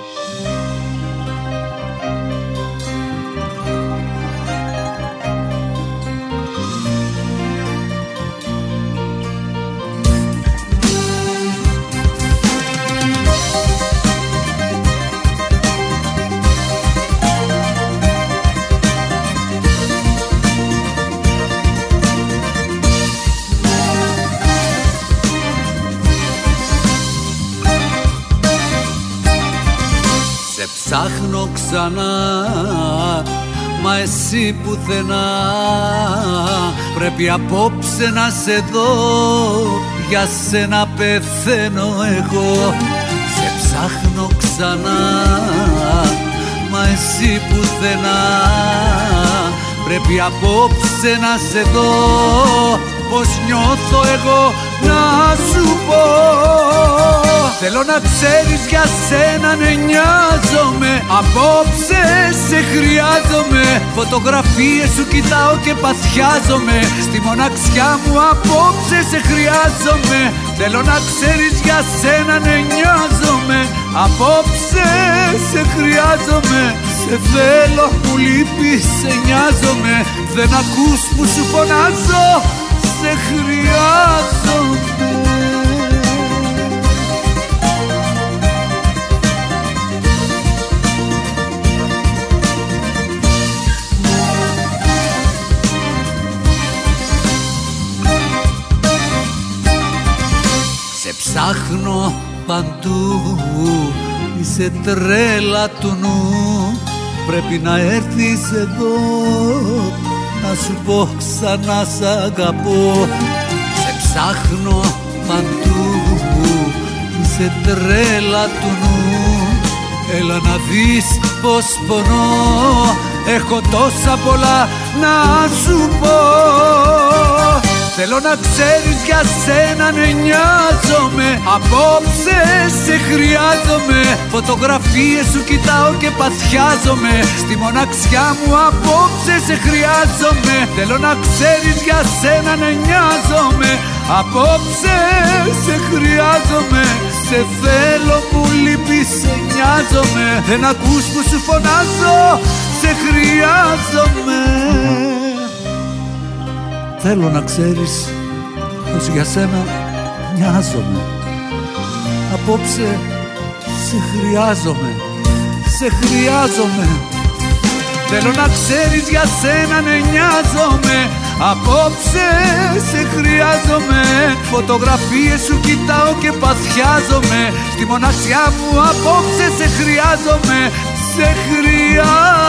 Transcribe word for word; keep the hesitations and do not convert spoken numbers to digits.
Ψάχνω ξανά, μα εσύ πουθενά. Πρέπει απόψε να σε δω, για σένα πεθαίνω εγώ. Σε ψάχνω ξανά, μα εσύ πουθενά. Πρέπει απόψε να σε δω, πως νιώθω εγώ να σου πω. Θέλω να ξέρεις για σένα ναι νοιάζομαι, απόψε σε χρειάζομαι. Φωτογραφίες σου κοιτάω και παθιάζομαι, στη μοναξιά μου απόψε σε χρειάζομαι. Θέλω να ξέρεις για σένα ναι νοιάζομαι, απόψε σε χρειάζομαι. Σε θέλω, μου λείπεις, σε νοιάζομαι. Δεν ακούς που σου φωνάζω, σε χρειάζομαι. Σε ψάχνω παντού, είσαι τρέλα του νου. Πρέπει να έρθεις εδώ, να σου πω ξανά σ' αγαπώ. Σε ψάχνω παντού, είσαι τρέλα του νου. Έλα να δεις πως πονώ, έχω τόσα πολλά να σου πω. Θέλω να ξέρεις για σένα ναι νοιάζομαι, απόψε σε χρειάζομαι. Φωτογραφίες σου κοιτάω και παθιάζομαι, στη μοναξιά μου απόψε σε χρειάζομαι. Θέλω να ξέρεις για σένα ναι νοιάζομαι, απόψε σε χρειάζομαι. Σε θέλω, μου λείπεις, σε νοιάζομαι. Δεν ακούς που σου φωνάζω, σε χρειάζομαι. Θέλω να ξέρεις πως για σένα νοιάζομαι, απόψε σε χρειάζομαι, σε χρειάζομαι. Θέλω να ξέρεις για σένα ναι νοιάζομαι, απόψε σε χρειάζομαι. Φωτογραφίες σου κοιτάω και παθιάζομαι, στη μοναξιά μου απόψε σε χρειάζομαι, σε χρειάζομαι.